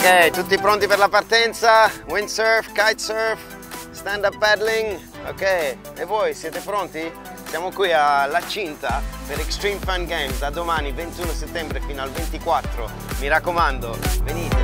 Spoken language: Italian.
Ok, tutti pronti per la partenza? Windsurf, kitesurf, stand-up paddling. Ok, e voi siete pronti? Siamo qui alla Cinta per Extreme Fun Games da domani 21 settembre fino al 24. Mi raccomando, venite!